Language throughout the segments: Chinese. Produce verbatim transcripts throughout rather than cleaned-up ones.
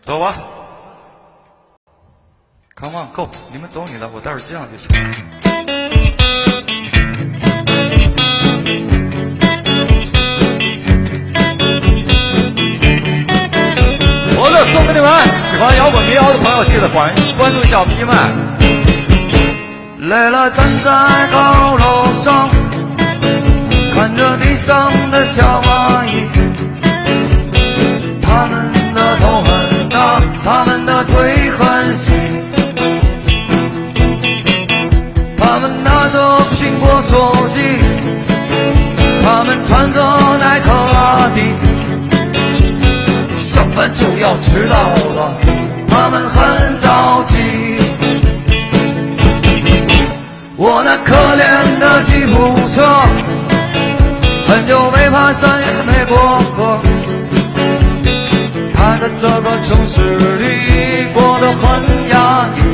走吧 ，Come on go， 你们走你的，我待会儿这样就行。我这送给你们，喜欢摇滚民谣的朋友记得关关注一下我们一麦。累了，站在高楼上，看着地上的小蚂蚁，他们的头很大，他们的腿很细，他们拿着苹果手机，他们穿着耐克阿迪，上班就要迟到了，他们很着急。我那可怜的吉普车，很久没爬山也没过河，他在这个城市里过得很压抑。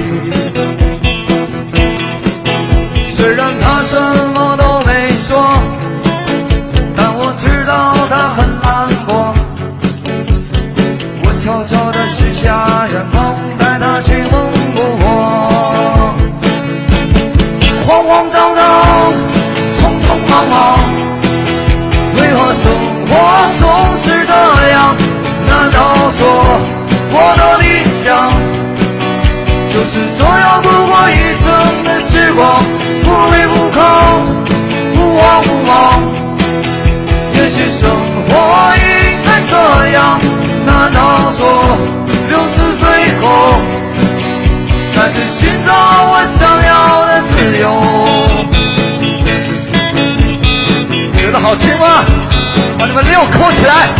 虽然他什么都没说，但我知道他很难过。我悄悄地许下愿望，带他去蒙古国。慌慌张张，匆匆忙忙，为何生活总是这样？难道说我的理想就是这样度过一生的时光，不卑不亢，不慌不忙？也许生活应该这样，难道说六十岁后开始寻找我想要的自由？觉得好听吗？把你们六扣起来！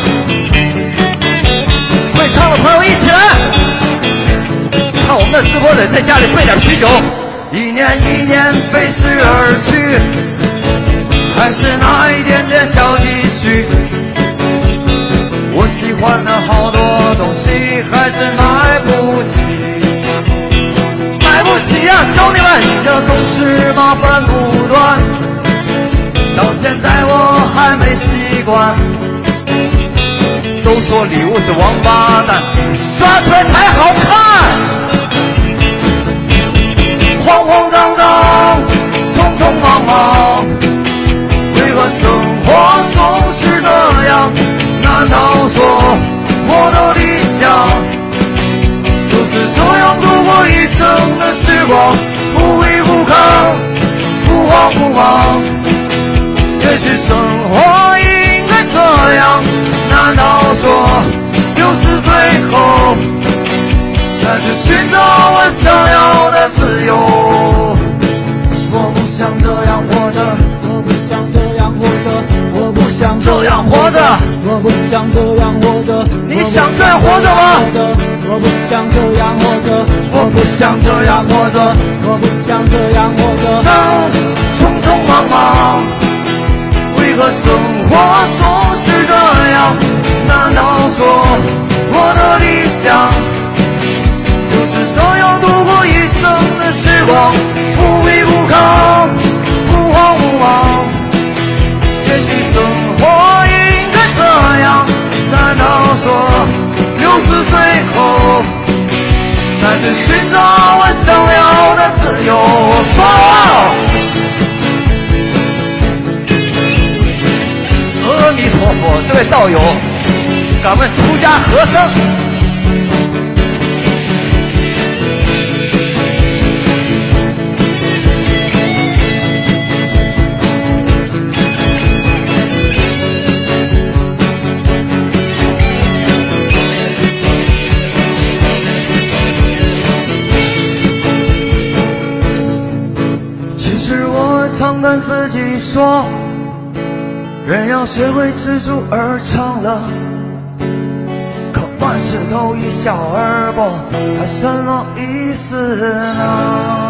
会唱的朋友一起来！看我们的直播得在家里备点啤酒。一年一年飞逝而去，还是那一点点小积蓄。我喜欢的好多东西还是买不起，买不起呀、啊，兄弟们！你的总是麻烦不断，到现在我还没习惯。都说礼物是王八蛋，刷出来才好看。慌慌张张，匆匆忙忙，为何生活总是这样？难道说我的理想就是这样度过一生的时光，不卑不亢，不慌不忙？也许生活应该这样，难道说六十岁后开始寻找我想要的自由？我不想这样活着，我不想这样活着，我不想这样活着，我不想这样活着。你想这样活着吗？我不想这样活着，我不想这样活着，我不想这样活着。正匆匆忙忙，为何生活总是这样？难道说我的理想就是这样度过一生的时光，不卑不亢，不慌不忙？也许生活应该这样，难道说六十岁后开始寻找我想要的自由？说阿弥陀佛，这位道友，敢问出家和尚，其实我常跟自己说，人要学会知足而常乐，可万事都一笑而过，还什么意思呢？